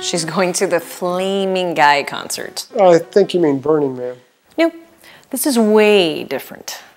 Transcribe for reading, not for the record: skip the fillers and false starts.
She's going to the Flaming Guy concert. Oh, I think you mean Burning Man. No, this is way different.